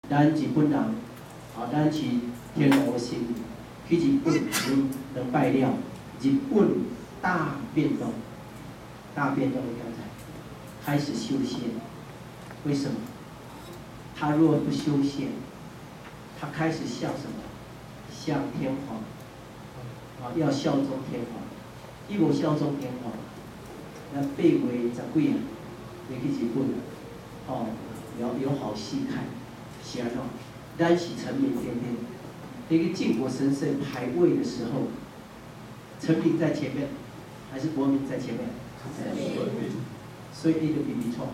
咱日本人，咱去天皇的心，去日本两拜了，日本大变动，大变动，你刚才开始修宪，为什么？他若不修宪，他开始向什么？向天皇，要效忠天皇。伊无效忠天皇，那8月10几啊，你去日本，有好戏看。是安怎？咱是臣民天天，那个靖国神社排位的时候，臣民在前面，还是国民在前面？所以伊就比错。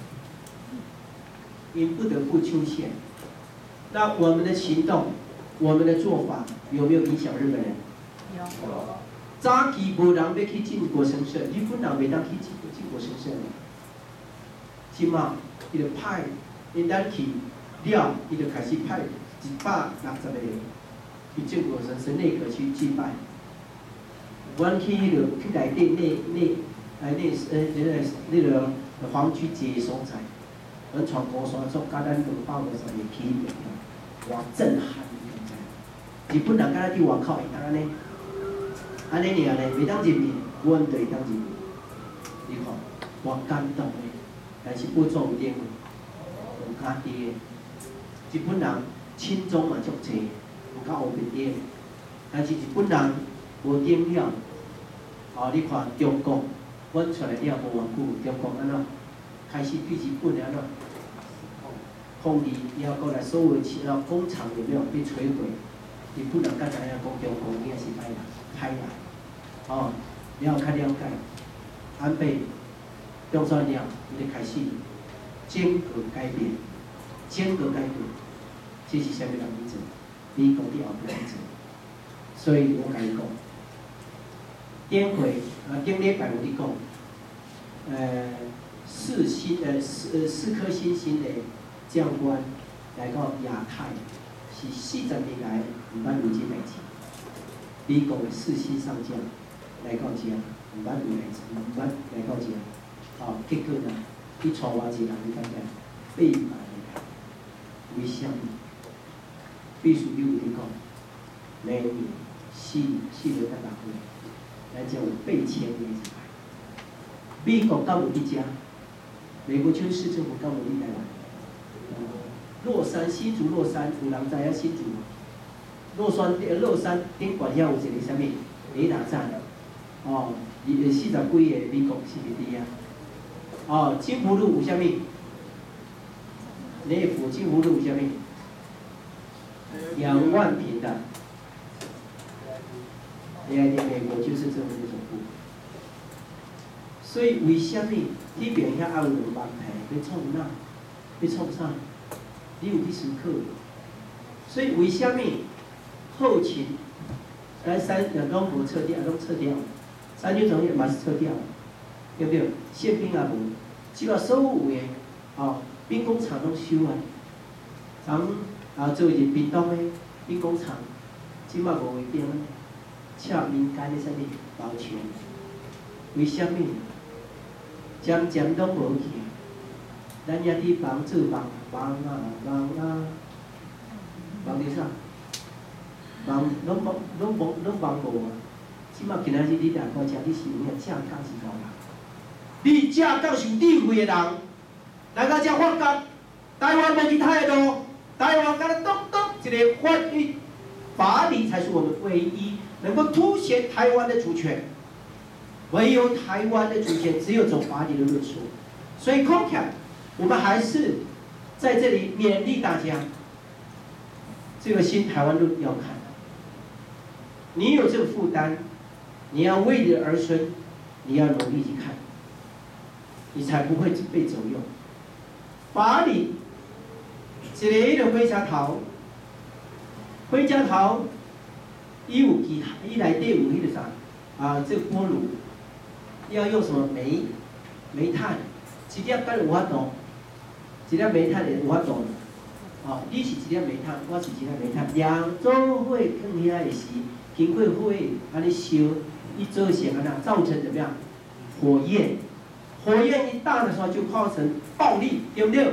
因不得不出现。那我们的行动，我们的做法有没有影响日本人？ 有。 早期无人要去靖国神社，日本人袂当去靖国神社呢。即马伊就派，因咱去了，伊就开始派160个人去靖国神社内阁去祭拜。阮去迄个去内底那个皇居节所在，阮穿高山走，甲咱250个起点，哇震撼！日本人敢若伫外口会当安尼。安尼尔咧，袂当入面，阮就会当入面。你看，偌感动的，但是不做有点有家己的。日本人亲中嘛足济，有较乌面点，但是日本人无顶了。你看中国，阮出来了无偌久，中国安怎开始对日本安怎抗议，然后过来所有工厂有没有被摧毁？日本人敢知影讲中国应该是歹人。开来，然后较了解，安倍中山了，伊就开始间隔改变，这是啥物人去做？美国伫后壁去做，所以我甲伊讲，顶礼拜有伫讲4颗星的将官来到亚太，是40年来毋捌有这代志。美国的4星上将来到遮，毋捌来到遮，结果呢，伊带偌济人去感觉800个人，为什么？必须你有伫讲，每年4月16日，咱才有8000个人来。美国敢有伫遮？美国军事政府敢有伫台湾？新竹洛杉有人知影新竹？洛杉顶管遐有一个啥物雷达站，40几个美国是伫遐。金湖路有啥物？内府金湖路有啥物？2万平的，美国军事政府总部。所以为什么迄边遐还有2万平？要创哪？要创啥？你有去思考？所以为什么？后勤，咱拢无撤掉，拢撤掉。3军总院嘛是撤掉，对不对？宪兵也无，即个所有的兵工厂拢收啊。咱做一屏东的兵工厂，即马无会变啊，请民间的啥物保全？为什么？渐拢无去，咱也伫忙做忙着啥？拢忙无啊！即马今仔日你来讲食，你是有影正港是高人，你正港是有智慧的人，来到遮发觉，台湾无其他的路，台湾敢若一个法理才是我们唯一能够凸显台湾的主权。唯有台湾的主权，只有走法理的论述。所以空调，我们还是在这里勉励大家，这个新台湾论要看。你有这个负担，你要为你的儿孙，你要努力去看，你才不会被走用。法理，一个迄个火车头，伊有其他，伊内底有迄个啥这个锅炉，要用什么煤炭，一粒敢有法度，一粒煤炭有法度。你是一粒煤炭，我是一粒煤炭，两做伙放遐的时。经过火安尼烧，一做成安那造成怎么样？火焰一大的时候就造成暴力，对不对？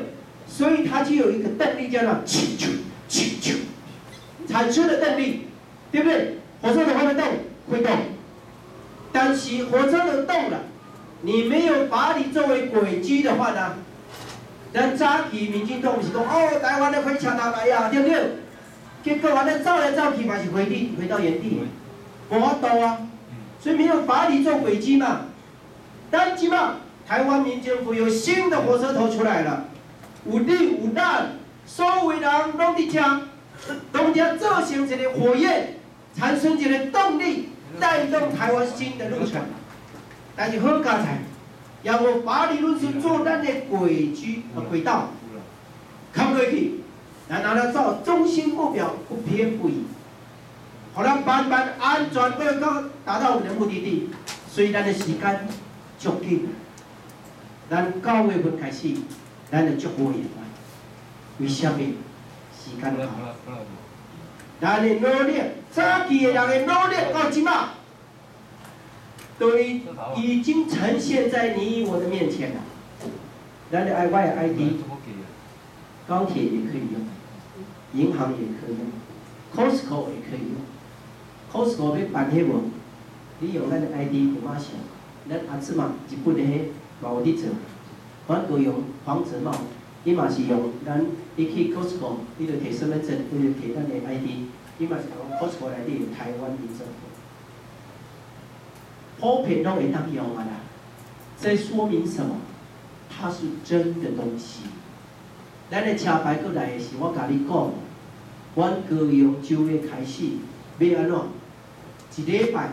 所以它就有一个动力叫做气球，气球产生的动力，对不对？火车头会不会动？会动。但是火车头动了，你没有把你作为轨迹的话呢？咱早期民进党不是讲哦，台湾的火车头来呀，对不对？结果完了走来走去嘛是回到原地，无法度啊。所以没有把你做轨迹嘛。但是嘛，台湾民政府有新的火车头出来了，有你有咱，所有人拢伫遮造成一个火焰，产生一个动力，带动台湾新的路程。但是好佳哉，要我把理论是做咱的轨道，看过去，然后呢，照中心目标不偏不倚，好咱慢慢安全到达到我们的目的地。所以咱的时间足紧，咱9月份开始，咱就足无闲啊。为什么？时间好。咱的努力，早期的人的努力到即马，都已经呈现在你我的面前了。咱的 ID， 高铁也可以用，银行也可以用 ，Costco 也可以用。Costco 要办迄无？你用咱的 ID 有马上，咱阿姊嘛日本的迄嘛有伫做，阮都用黄泽茂，伊嘛是用咱你去 Costco， 你着摕身份证，你着摕咱的 ID， 伊嘛是用 Costco 内底有台湾民政府，普遍拢会当用啊啦。这说明什么？它是真的东西。咱的车牌过来的是我甲你讲，阮高雄9月开始要安怎？一礼拜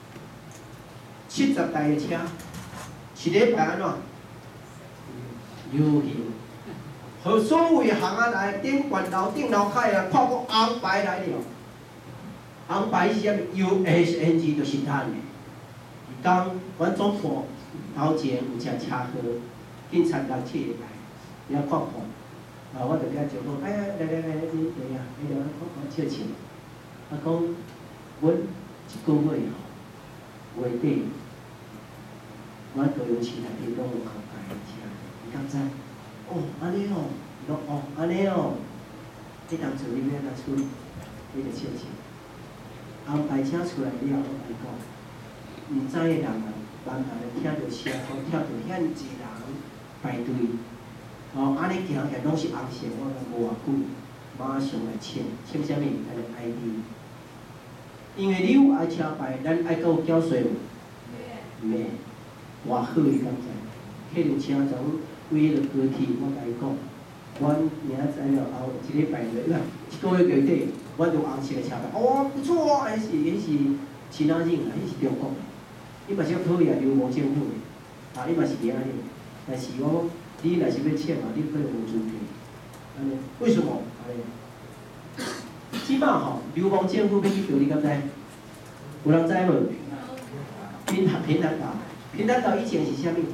70台的车，一礼拜安怎？游行，和所有的行啊来顶悬楼顶楼开啊，看个红牌来了。红牌是啥物 ？USNG 就是咱的。伊讲，阮总统头前有只车祸，警察来切来，了看看。我就甲伊招呼，哎，来，你来啊，你来看笑笑。讲，阮1个月吼，月底，阮高雄市内底拢有红牌的车，你敢知？哦，安尼哦，哦，安尼哦，你当初你要哪处理？你就笑笑。红牌车出来了，我甲你讲，毋知的人啊，慢慢的听到车口，听到遐尼济人排队。哦，安尼行起来拢是红线，我讲无偌久，马上来签啥物？咱的 ID。因为你有爱车牌，咱爱搁有缴税无？免。偌好你敢知？迄辆车从为迄个高铁，我甲伊讲，阮明仔载了后1礼拜内，1个月底，阮有红色的车牌。哦，不错啊，迄是其他人啊，迄是中国的。伊嘛是讨厌流氓政府的，伊嘛是安尼。但是我讲。你若是要签嘛，你可能无资格。安尼，为什么？安尼，即摆吼，流氓政府要去调，你敢知？有人知无？平潭岛，平潭岛以前是啥物？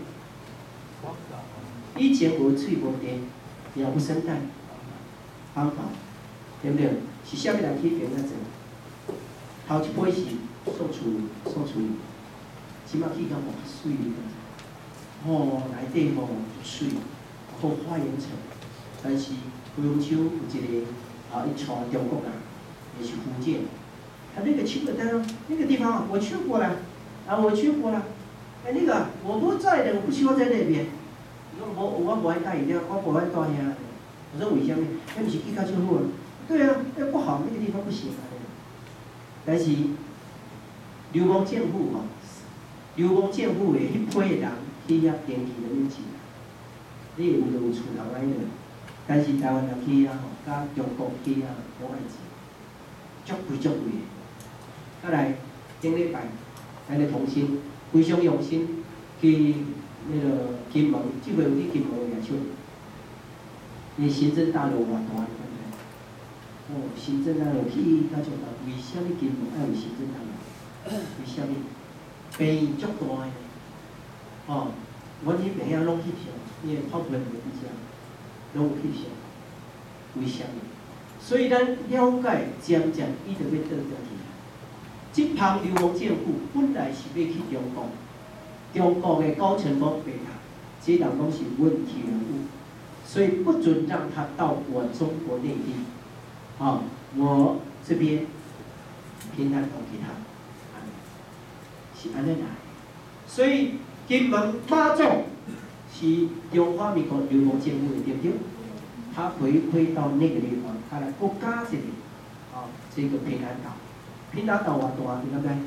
以前无水无电，也无生态，荒岛，对不对？是啥物人去平潭做？头一摆是宋楚瑜，即摆去到偌水哩。哦，内底吼水，好花园城，但是高雄州有一个伊带中国人，也是福建，他那个去过的那个地方我去过了，我去过了，哎，那个我不在的，我不喜欢在那边。我不爱带饮料，我不爱带遐。我说为什么？那不是去到就好了？对啊，那不好，那个地方不行啊。但是流氓政府吼，流氓政府的迄批的人。去遐电器就免钱，你会有就有厝头来了。但是台湾人去遐吼，甲中国去遐拢爱钱，足贵的。再来，顶礼拜，咱的同心非常用心去那个金门，即回有去金门演出。伊行政大楼偌大，哦，行政大楼去到就大，为什么金门爱有行政大楼？为什么？便宜足大的。哦，阮迄边遐拢翕相，因为泡芙袂伫遮，拢有翕相。为什么？所以咱了解，渐渐伊就要倒转去。即项流氓政府本来是要去中国，中国的高层部白塔，这人拢是问题人物， 所以不准让他到我中国内地。啊，我这边平安给他，是安尼来。所以金门马祖是中华民国流亡政府的对不对？他回归到那个地方，他来国家这里，啊，这个平安岛，平安岛多大？你看没？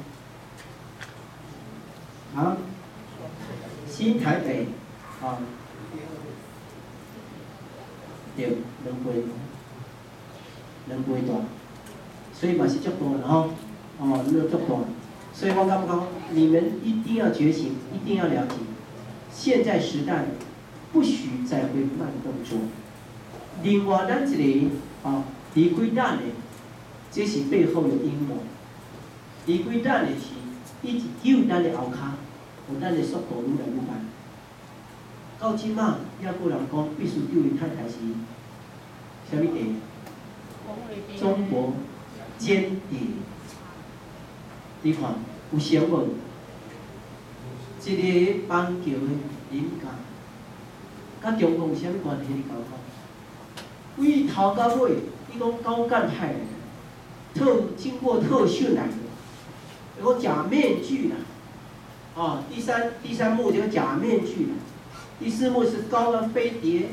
啊，新台北，啊，对，2倍大，所以嘛是足大的吼，哦，那足大。所以我感觉你们一定要觉醒，一定要了解，现在时代不许再会慢动作。另外，咱一个啊，离开咱的，这是背后有阴谋。离开咱的是，伊是救咱的后骹，有咱的速度愈来愈慢。到即马，还有人讲必须救伊太太是啥物地？中国间谍。你看有啥无？一个邦桥的林家，甲中共有啥物关系？你讲看。为头到尾，伊讲高干派来的，经过特训来的，有个假面具啦，啊，第三幕这个假面具啦，第4幕是高干飞碟，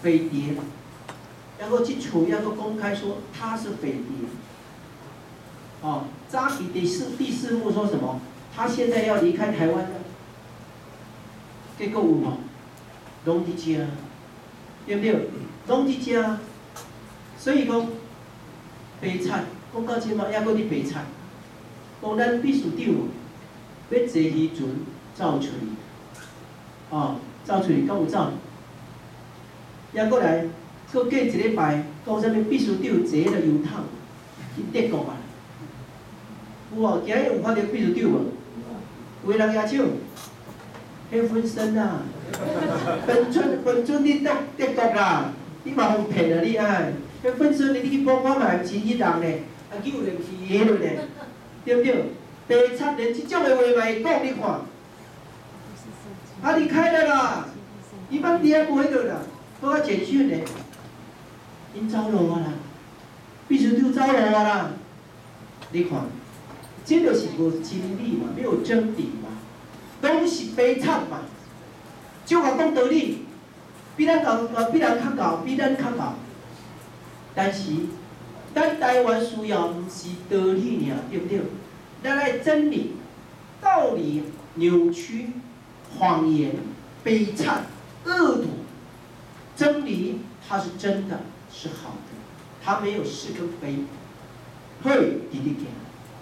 然后去处，然后公开说他是匪谍，啊，扎比第四幕说什么？他现在要离开台湾了，结果有无？拢伫遮，对不对？拢伫遮。所以讲，悲惨，讲到即马还搁伫悲惨。讲咱秘书长要坐时阵走出去，哦，走出去敢有走？还搁来，搁过一礼拜，讲啥物秘书长坐迄个油桶去德国啊？有无？今日有看到秘书长无？有个人举手，迄分身啊，本尊你德国啦，你嘛互骗啊你哎！迄本身你去帮我嘛，毋是迄人咧，啊叫人去迄落咧，对不对？白贼连即种的话嘛会讲，你看，他离开了啦，伊放伫遐无迄落啦，搁较简讯咧，因走路啊啦，秘书长走路啊啦，你看，这就是无真理嘛，没有真理嘛，拢是白贼嘛，就话讲道理，比咱较高，比咱较高。但是，咱台湾需要毋是道理尔，对不对？咱爱真理、道理扭曲、谎言、悲惨、恶毒。真理它是真的，是好的，它没有是跟非。嘿，弟弟讲，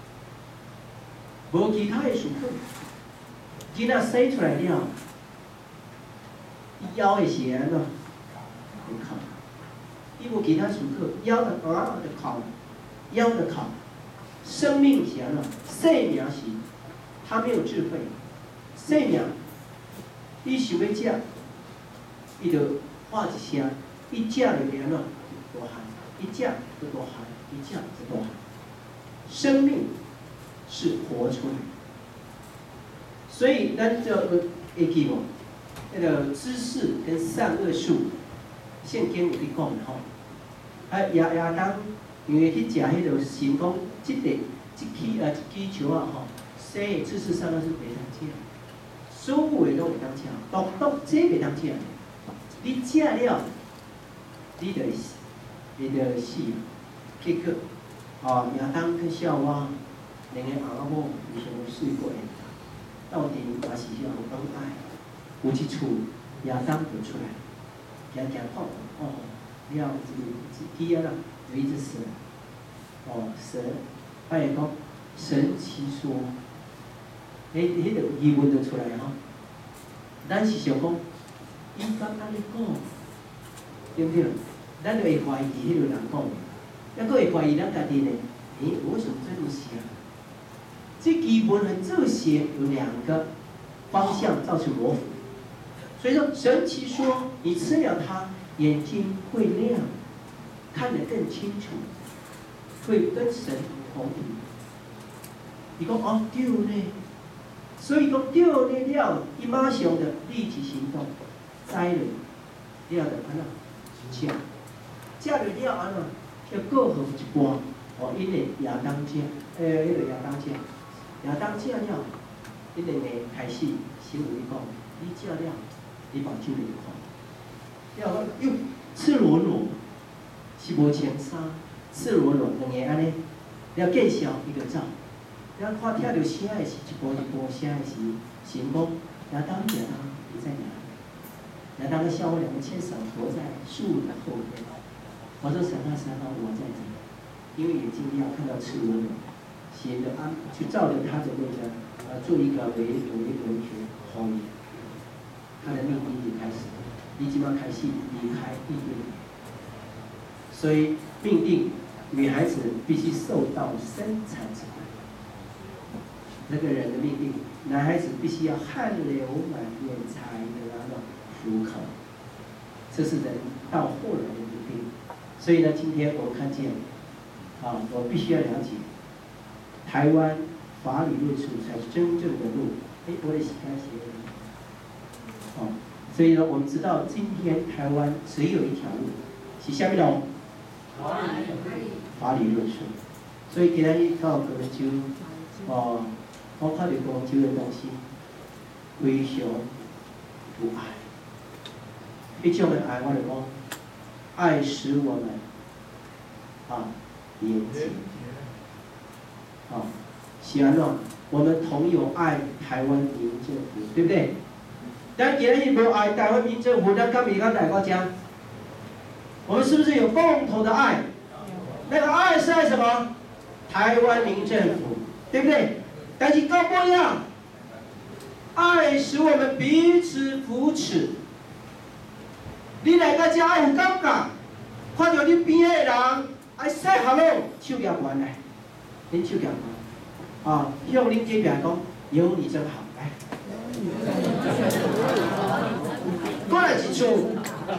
无其他的事可。囡仔生出来了，伊枵的是安怎？你看。伊无其他事可，枵的就哭，枵的哭。生命是安怎？生命是，他没有智慧。生命，伊想要食，伊就喊一声，伊食就安怎？大喊，伊食就大喊，伊食就大喊。生命是活出来的，所以咱就会记无？那个知识跟善恶树。圣经有咧讲吼，啊亚当因为去食迄个神讲，一支树啊吼，生的知识上都是袂当食，所有的拢袂当食，独这袂当食，你食了，你就死，结果亚当跟夏娃两个阿某互相睡过的，到底嘛是要有恩爱，有一厝亚当就出来。行看，了一鸡啊啦，有一只蛇，蛇，他也讲神奇说，迄个疑问就出来吼。咱是想讲，伊敢安尼讲，对不对？咱就会怀疑迄个人讲的，还佫会怀疑咱家己呢。为什么这么写？这基本上这些有2个方向造成模糊。所以说，神奇说，你吃了它，眼睛会亮，看得更清楚，会跟神同频。你讲对呢，所以讲对呢了，伊马上就立即行动，栽了，了就安怎食，食着了安怎？要过好一半，哦，因为亚当食，迄个亚当食，亚当食了，因两个开始神有伊讲，你食了，你目睭会看。了又赤裸裸，是无穿衫，赤裸裸两个安尼，了见笑伊就走。了看听到声的是一步一步声的是神讲，亚当亚当，你在哪里？亚当的笑我两个牵手躲在树的后面。我说神啊神啊，我在这里，因为眼睛要看到赤裸裸，神的安去照着他的那个做一个为后面，他的命令就开始，你即马开始离开异地，所以命令女孩子必须受到生产之苦，那个人的命令，男孩子必须要汗流满面才能糊口，这是人到后来的命令。所以呢，今天我看见，我必须要了解，台湾法理论述才是真正的路。我的洗干鞋。所以呢，我们知道今天台湾只有一条路，是下面的法理论述。所以今日到高州，我看到高州的东西非常有爱，迄种的爱，我就讲。爱使我们连接，是安怎？我们同有爱台湾民政府，对不对？但今日无爱台湾民政府，咱敢比较大国家？我们是不是有共同的爱？那个爱是爱什么？台湾民政府，对不对？但是到不一样，爱使我们彼此扶持。你来到遮有感觉，看到你边的人爱说 hello， 手举悬来，恁手举悬，向恁隔壁讲，有你真好，来，过来一处，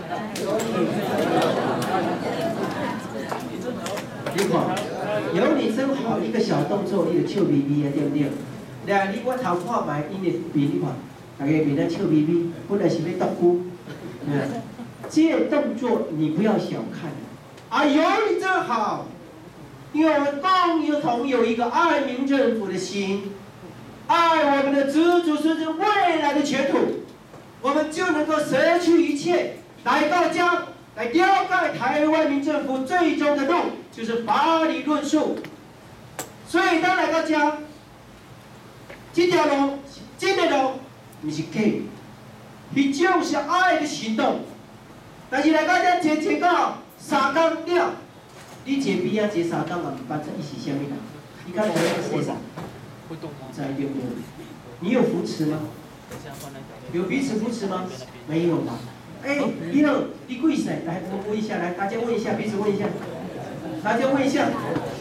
你看，有你真好，一个小动作，你就笑眯眯的，对不对？来，你我头看卖，因为面你看，大家面咧笑眯眯，本来是要独孤，这个动作你不要小看，有你真好，因为我们共同有一个爱民政府的心，爱我们的子祖孙孙未来的前途，我们就能够舍去一切，来到家，来了解台湾民政府最终的路，就是法理论述。所以当来到家，这条路，这个路，不是假，迄种是爱的行动。但是来到这坐到3天了，你坐边啊坐3天嘛，不捌伊是啥物人？你看我要说啥？不知对不对？你有扶持吗？有彼此扶持吗？没有吧？你好，你几岁？来，我问一下，来，大家问一下，彼此问一下，大家问一下。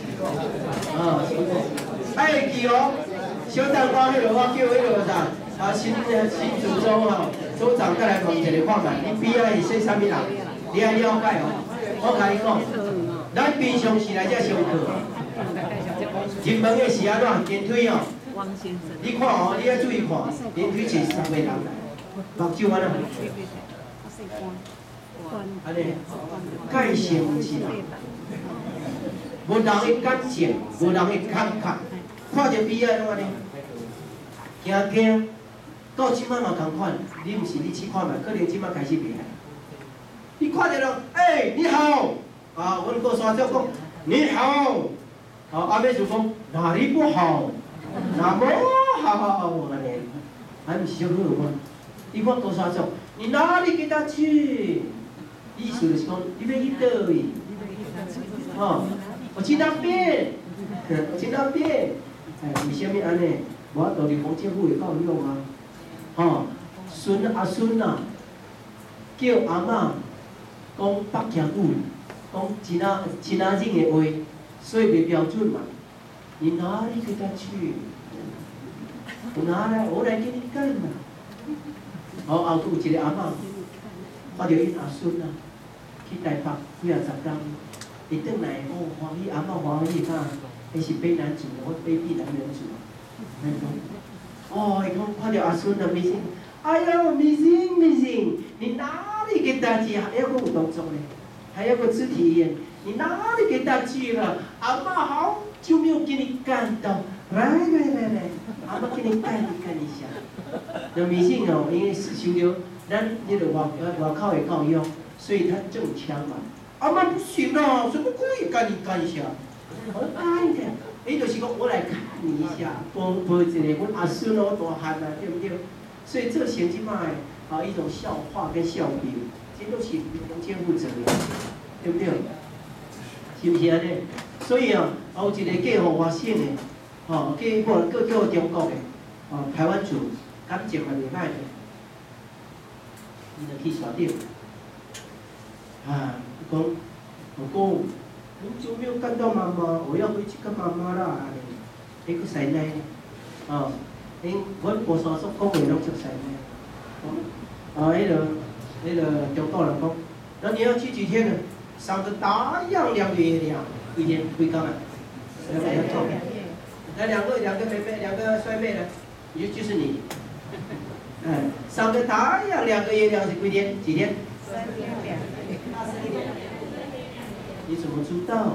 会记哦，小等我迄个我叫迄个啥新主州组长再来问一下看卖，你边仔是说啥物人？你爱了解哦。我甲你讲，咱平常时来遮上课，入门的是安怎？电梯哦，你看哦，你要注意看，电梯坐3个人来，目睭安怎？安尼，介绍唔是啦，无人的感情，无人的感觉，看着边仔拢安尼，惊惊。到即摆嘛同款，你毋是你去看嘛，可能即摆开始袂爱。你看着人，你好，阮高山长讲你好，阿妹就讲哪里不好，哪么好安尼，还毋是小好吗？你看高山长，你哪里给他去？意思就是讲你要去倒位？我去那边，我去那边。为虾米安尼？我道理讲政府会够用啊。阿孙啊，叫阿嬷讲北京语，讲真正的话，所以袂标准嘛。你哪里给他去？我来给你干嘛？后有一个阿嬷，看到因阿孙啊，去台北几啊10天，伊转来，欢喜阿嬷欢喜伊是北男主，我北避男人主。伊讲看到阿孙啊，明星，哎呦，明星，你哪里给他去？还要跟有动作呢？ 还有个肢体语言，你哪里给大忌了？阿妈好久没有给你干到，来，阿妈给你干一下。那迷信哦，因为是修了咱那个外口的教育，所以他中枪嘛。阿妈不行啦，什么鬼干一下？我干一点，就是讲我来看你一下，陪一个阮阿孙哦大汉啊，对不对？所以这前即卖一种笑话跟笑柄，这都是用肩负责任，对不对？是不是安尼？所以有一个嫁互外省的，嫁中国的，台湾族感情嘛袂歹的，伊就去山顶，讲老公，很久没有看到妈妈，我要回去跟妈妈啦。那个奶奶，阮无山叔讲话拢熟悉呢。那个中国人讲，那你要去几天呢？3个大洋，2个月亮，几天？几天啊？要照片。来两个妹妹，2个帅妹呢？就是你。3个大洋，2个月亮是几天？几天？3天2夜。你怎么知道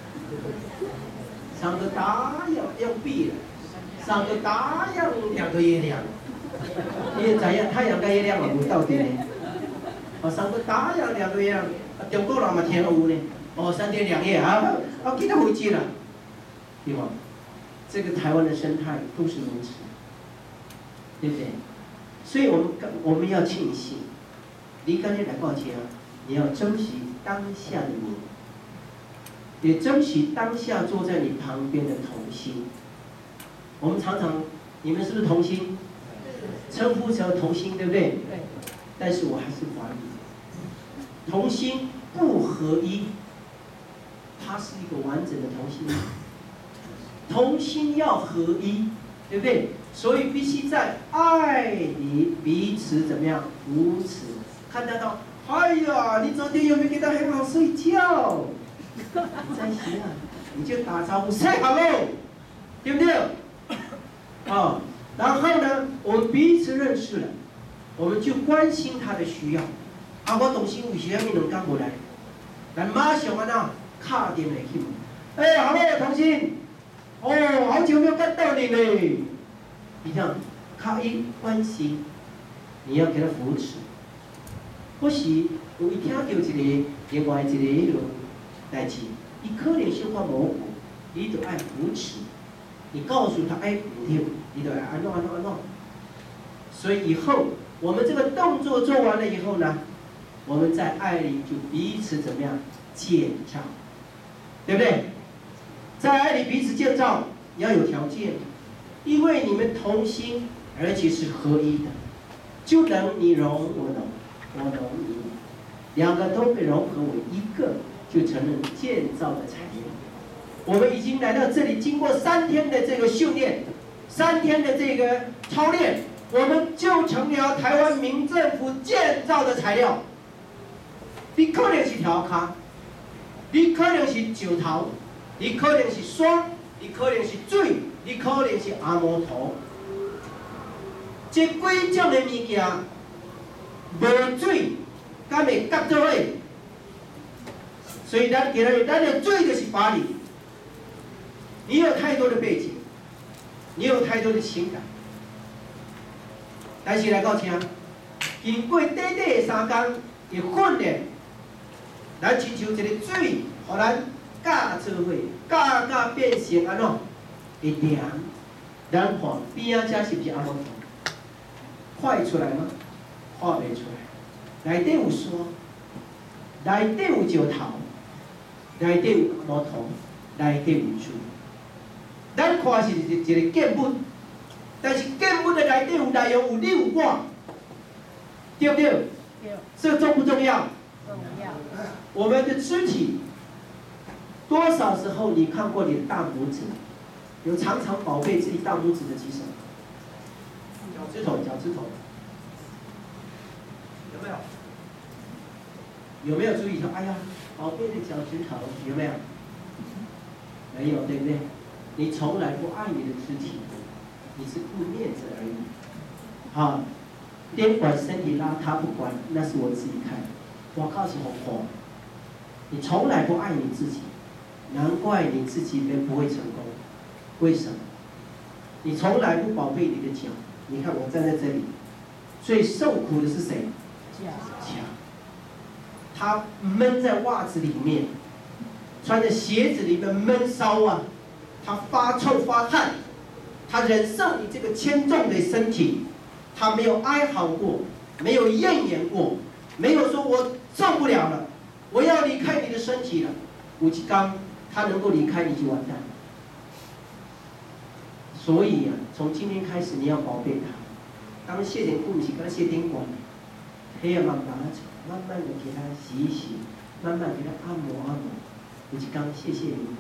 ？3个大洋要闭了，3个大洋2个月亮。你知影太阳跟月亮嘛无到底呢？3个大洋2个月亮，中国人嘛听有呢。3天2夜啊，记得回去了，对吧？这个台湾的生态都是如此，对不对？所以我们要庆幸，你刚才来报警你要珍惜当下的你，也珍惜当下坐在你旁边的同心。我们常常，你们是不是同心？称呼叫同心，对不对？对。但是我还是怀疑，同心不合一，它是一个完整的同心。同心要合一，对不对？所以必须在爱里彼此怎么样扶持？看得到，哎呀，你昨天有没有给他很好睡觉？在行啊，你就打招呼 ，say hello， 对不对？然后呢，我们彼此认识了，我们就关心他的需要。我同心为什么2天无来？但马上打电话去问，hello， 同心，好久没有看到你嘞。你看，关心，你要给他扶持。或许有听到另外一个代志，伊可能小可模糊，你就爱扶持。你告诉他，不对，你就安怎。所以以后我们这个动作做完了以后呢，我们在爱里就彼此怎么样建造，对不对？在爱里彼此建造，你要有条件，因为你们同心，而且是合一的，就能你融我融，我融你融，2个都被融合为一个，就成了建造的材料。我们已经来到这里，经过3天的这个训练，3天的这个操练，我们就成了台湾民政府建造的材料。你可能是条卡，你可能是石头，你可能是山，你可能是水，你可能是阿摩陀。这几种的物件，无水，敢会夹做伙？所以咱今日咱的水就是法理。你有太多的背景，你有太多的情感，但是来到这，经过短短的3天的训练，咱亲像一个水，互咱架做伙，架变成安怎？会凉。咱看边仔这是不是阿摩陀？看出来吗？看袂出来。内底有山，内底有石头，内底有阿摩陀，内底有水。咱看是一个建物，但是建物的内底有内容，有你有我，对不对？对。这重不重要？重要。我们的肢体，多少时候你看过你的大拇指？有常常宝贝自己大拇指的举手。脚趾头，有没有？有没有注意到？哎呀，宝贝的脚趾头有没有？没有，对不对？你从来不爱你的肢体，你是顾面子而已。边管身体邋遢不管，那是我自己看。我靠是好看， 你从来不爱你自己，难怪你自己不会成功。为什么？你从来不宝贝你的脚。你看我站在这里，最受苦的是谁？脚。他闷在袜子里面，穿着鞋子里面闷烧啊，他发臭发汗，他忍受你这个牵重的身体，他没有哀嚎过，没有怨言过，没有说我受不了了，我要离开你的身体了。有一天他能够离开你就完蛋了。所以啊，从今天开始你要宝贝他。当谢点不是跟他谢点管，黑呀慢慢慢慢的给他洗一洗，慢慢给他按摩按摩。有一天谢谢你，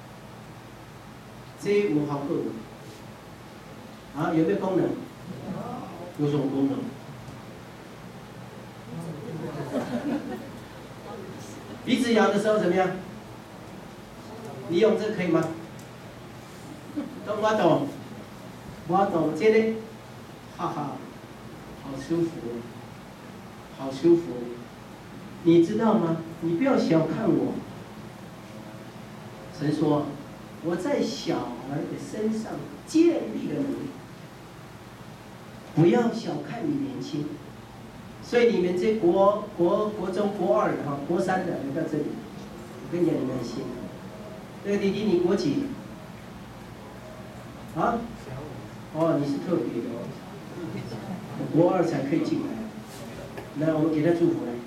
这有效果啊？有没有功能？有什么功能？鼻子痒的时候怎么样？你用这可以吗？我懂，我懂，这个，哈哈，好舒服，好舒服。你知道吗？你不要小看我。神说，我在小儿的身上建立了你，不要小看你年轻。所以你们这国中、国2的哈，国3的来到这里，我跟你讲，你们很幸福。那个弟弟，你国几？啊？哦，你是特别的哦，国2才可以进来。那我们给他祝福来。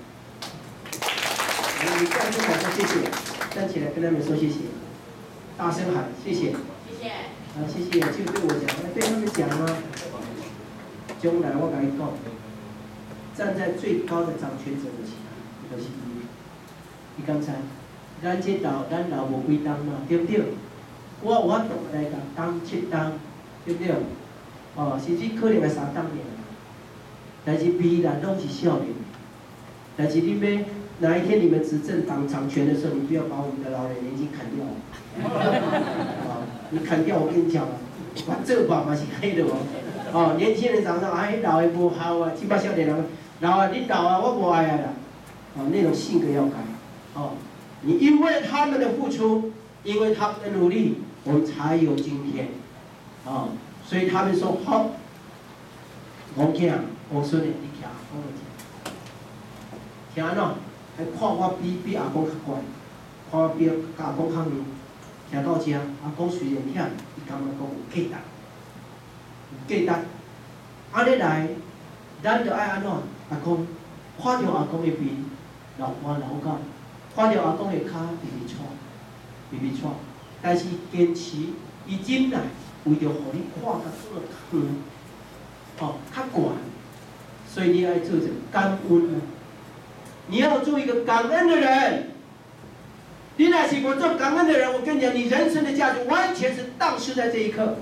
你站起来说谢谢，站起来跟他们说谢谢，大声喊谢谢。谢谢。啊，谢谢，就对我讲，对他们讲啊。将来我跟你讲，站在最高的掌权者的前，就是你。你刚才，咱这道咱老无几当嘛，对不对？我有法度来讲当7当，对不对？哦，甚至可能会3当尔，但是必然拢是少年。但是你要哪一天你们执政当掌权的时候，你不要把我们的老人年金砍掉。啊，你砍掉，我跟你讲啊，我这把嘛是黑的哦。哦，年轻人常常哎老的不好啊，起码少年人老啊，你老啊，我不爱啊啦。哦，那种性格要改。哦，你因为他们的付出，因为他们的努力，我们才有今天。哦，所以他们说好，我囝、我孙的，你听我讲，听喏，还看我比阿公较乖，看我比阿公较硬。听到这，阿公虽然忝，伊感觉讲有价值，有价值。安尼来，咱就爱安怎？阿公看到阿公的面，流汗流到，看到阿公的骹微微喘，但是坚持，伊忍耐，为着互你看较好较远，哦，较悬，所以你爱做者感恩啊！你要做一个感恩的人。你若是不做感恩的人，我跟你讲，你人生的价值完全是丧失在这一刻。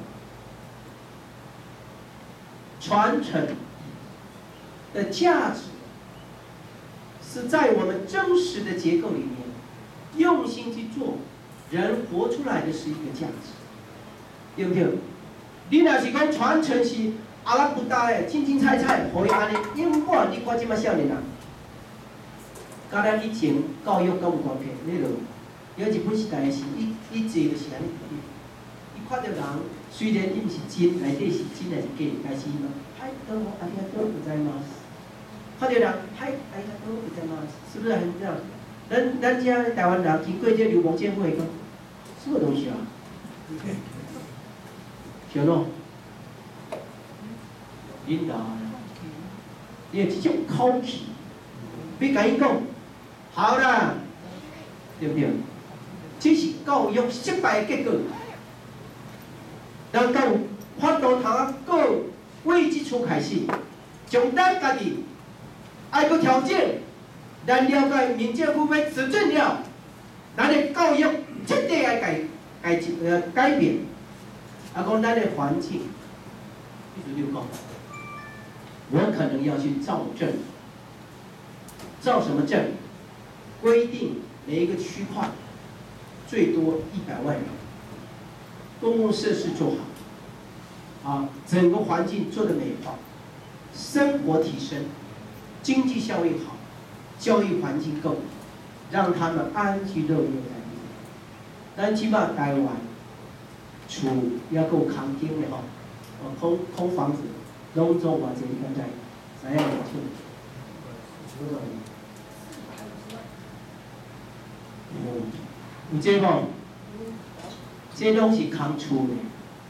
传承的价值是在我们真实的结构里面，用心去做，人活出来的是一个价值，对不对？你若是讲传承是阿拉不搭的，清清菜菜，可以安尼，因为你看即摆少年人，甲咱以前教育敢有关系？你就。有一本时代是，伊坐就是安尼，伊看到人，虽然伊毋是真，内底是真还是假，但是伊嘛，嗨，どうもありがとうございます。看到人，嗨，ありがとうございます，是不是很这样？咱家台湾人经过这流氓监会讲，什么东西啊？晓喏，领导，你有这种口气，别甲伊讲，好啦，对不对？这是教育失败的结果。人讲法度通啊，过为即处开始，从咱家己爱去调整，咱了解民政府要执政了，咱的教育彻底要改变。啊，讲咱的环境，比如就讲，我可能要去造镇，造什么镇？规定每一个区块。最多100万人，公共设施做好，啊，整个环境做得美化，生活提升，经济效益好，教育环境够， 让他们安居乐业在地。咱即马台湾厝也够空间的吼，空房子，拢做偌济，你敢知？知影无厝？有这无？这拢是空厝的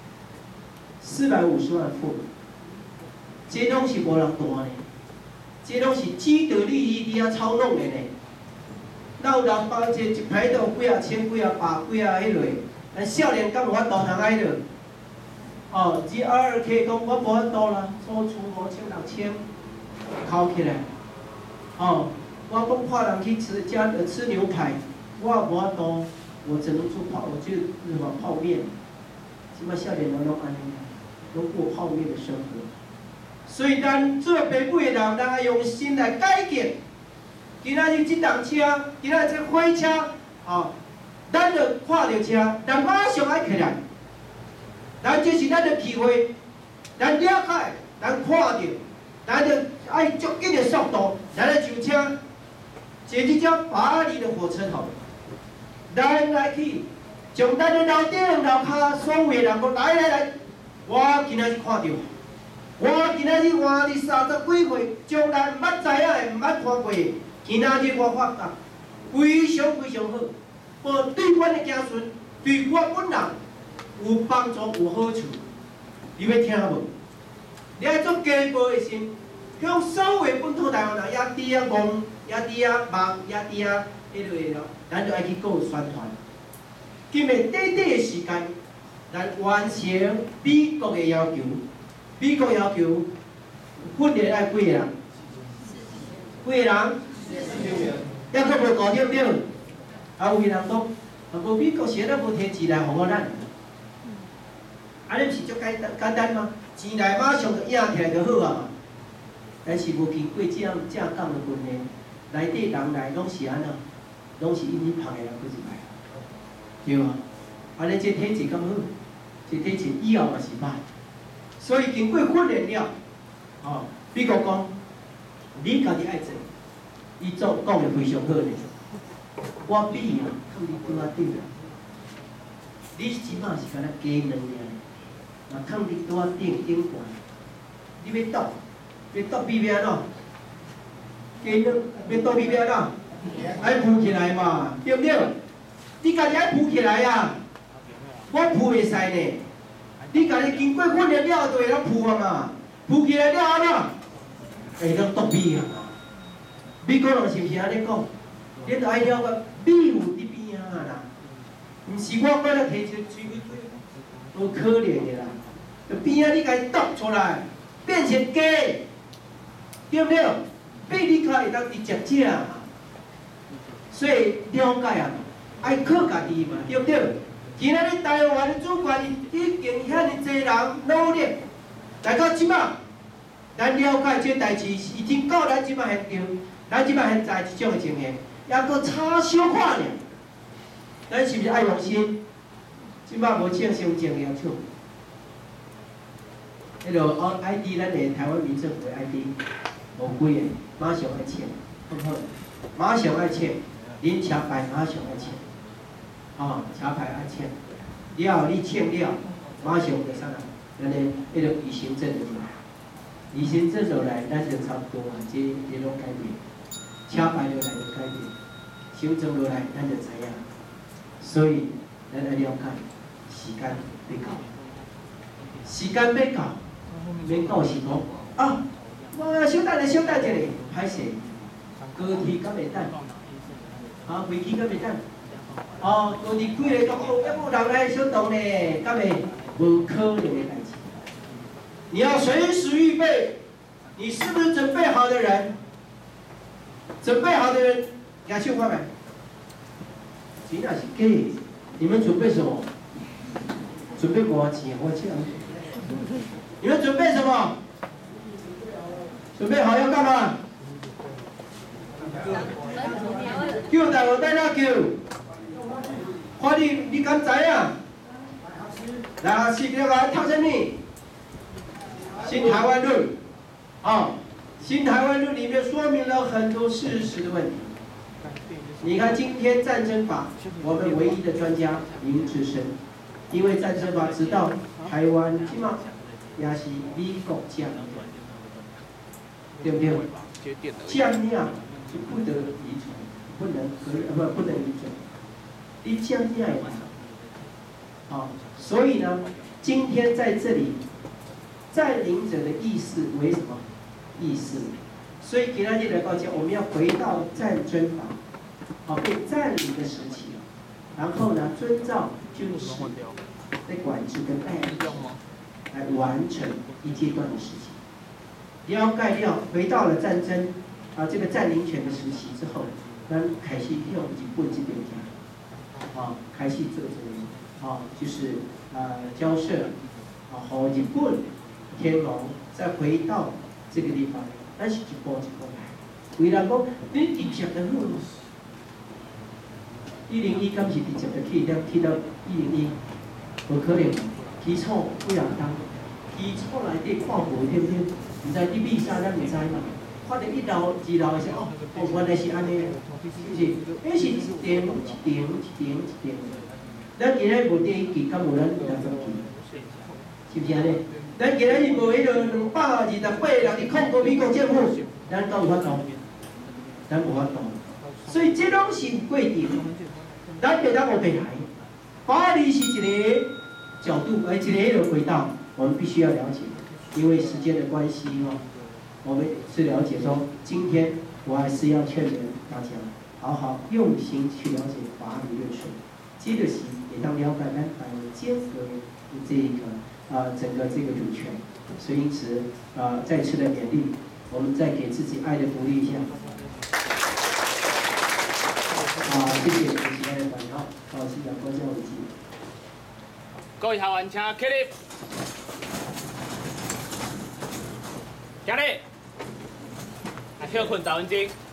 ，450万户，这拢是无人住的，这拢是既得利益伫遐操弄的呢。哪有人包这一排都几啊千、几啊百、几啊迄落，咱少年敢有法度通安落？哦，这2K 讲我无法度啦，租厝5000、6000，扣起来。哦，我讲派人去吃牛排，我无法度，我只能做我就什么泡面。即摆少年人拢安尼，拢过泡面的生活。所以咱做爸母的人，咱要用心来改革。今仔日这辆车，今仔日这火车，哦，咱就看到车，咱马上爱起来。咱这是咱的机会，咱了解，咱看到，咱就爱足紧的速度，咱来上车，坐这只巴黎的火车头，咱来去，从咱的楼顶楼骹所有的人，来，我今仔日看到。我今仔日活伫30几岁，从来毋捌知影的，毋捌看过的。今仔日我发觉非常好，无对阮的子孙，对我本人有帮助有好处。你要听无？你爱做家暴的心，向所有的本土台湾人也伫遐戆，也伫遐忙，也伫遐迄落咯，咱就爱去告宣传。今日短的时间，咱完成美国的要求。美国要求训练爱几个人？几个人？抑阁无搞对不对？啊，有个人讲，无美国是咱无摕钱来互咱，安尼毋是足简单吗？钱来马上就赢起来就好啊嘛。但是无经过这样正港的训练，内底人来拢是安怎？拢是因拍的人过一摆，对啊。安尼这体质咁好，这体质以后嘛是歹。所以经过训练了，哦，美国讲，你家己爱做，伊讲得非常好呢。我比伊啊，抗你拄仔顶啊，你即马是敢若加2尔，嘛抗你拄仔顶悬，你要倒比要安怎？加2要倒比要安怎？爱浮起来嘛，对不对？你家己爱浮起来啊，我浮袂使呢。你家己经过训练了，就会当浮啊嘛，浮起来了安怎？会当倒比啊！美国人是毋是安尼讲？你着爱了解，美有伫边啊啦，毋是我摆咧摕出水去对，无可能的啦。就边啊，你家己倒出来，变成假，对不对？比你较会当直接食嘛。所以了解啊，爱靠家己嘛，对不对？今仔日台湾的主权已经遐尼侪人努力，来到即马，咱了解这代志已经到咱即马现场，咱即马现在即种的情形，还阁差小可尔。咱是毋是爱用心？即马无请上正要唱，迄落ID 咱的台湾民政府的 ID， 无几个，马上爱请，好好？马上爱请，恁车牌马上爱请。哦，车牌爱签，了后你签了，马上就啥啦？咱的迄个移行证就来，移行证就来，咱就差不多啊，这拢改变，车牌就来就改变，行政落来咱就知影。所以咱要了解，时间要到，时间要到，免到时讲啊，我小等一下，歹势，高铁敢会等？啊，飞机敢会等？哦，高铁几个讲哦，要不人来小动呢，敢会无可能的代志。你要随时预备，你是不是准备好的人？准备好的人，举手看没？钱也是假的，你们准备什么？准备多少钱？我讲，你们准备什么？准备好要干嘛？叫台湾在哪叫？看你敢知影？来，是了来读什么？新台湾论，新台湾论里面说明了很多事实的问题。 你看今天战争法，我们唯一的专家林志深，因为战争法直到台湾起码也是美国降，对不对？降量是不得移除，不能移转，你降量也好，所以呢，今天在这里，占领者的意识为什么意识？所以给大家来告诫，我们要回到战争法，好被占领的时期，然后呢，遵照军事的管制跟代理来完成一阶段的事情。了解了，回到了战争这个占领权的时期之后，咱开始向日本这边讲，开始做这个就是交涉，和日本天皇再回到这个地方。咱是一步一步来，为人讲，你直接就好嘛。101敢是直接就去到101，无可能。基础几人当，基础内底看无对不对？唔知你比啥咱唔知嘛。看到1楼、2楼的时候，原来是安尼，是不是？迄是一点一点一点一点。咱今日无第一期，敢有咱20期？是不是安尼？咱今日无迄个228人伫控告美国政府，咱敢有法度？咱无法度。所以这拢是过程，咱袂当学白来。法律是一个角度，一个迄个轨道，我们必须要了解。因为时间的关系我们是了解说，今天我还是要劝勉大家，好好用心去了解法理论述，这就是也当了解咱台湾结合这个整个这个主权。所以因此再次的勉励，我们再给自己爱的鼓励一下。谢谢主席爱的管教，是两国家为基。 各位校员请起立，起立，休困10分钟。